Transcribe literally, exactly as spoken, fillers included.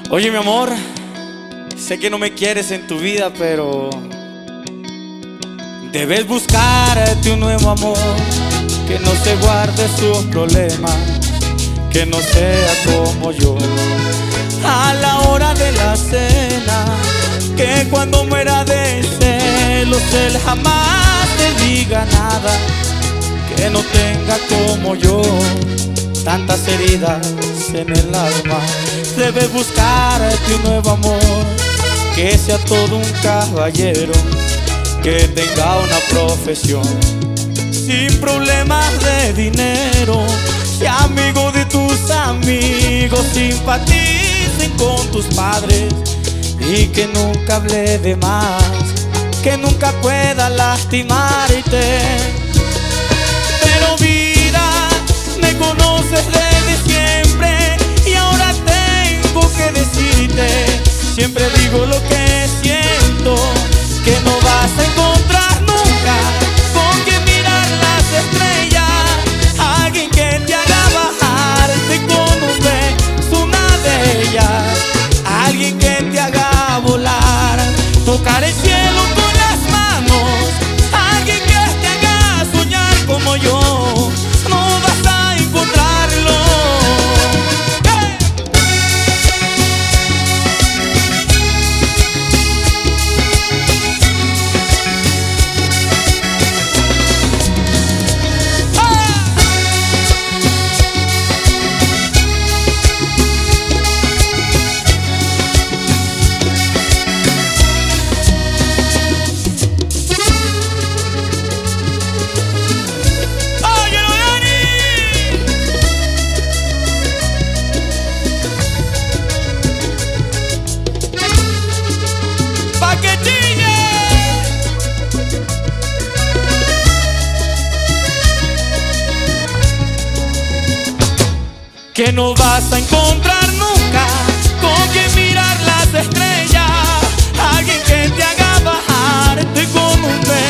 Oye, mi amor, sé que no me quieres en tu vida, pero debes buscarte un nuevo amor que no se guarde sus problemas, que no sea como yo. A la hora de la cena, que cuando muera de celos él jamás te diga nada, que no tenga como yo tantas heridas en el alma. Debes buscarte un nuevo amor que sea todo un caballero, que tenga una profesión sin problemas de dinero, sea amigo de tus amigos, simpaticen con tus padres y que nunca hable de más, que nunca pueda lastimarte. Pero vida, me conoces desde siempre y ahora tengo que decirte, siempre digo lo que siento, que no vas a encontrar nunca con quien mirar las estrellas, alguien que te haga bajarte con un beso una de ellas, alguien que te haga volar, tocar el cielo con las manos, alguien que te haga soñar como yo, no vas a encontrarlo. ¡Hey! Que no vas a encontrar nunca con quien mirar las estrellas, alguien que te haga bajarte con un beso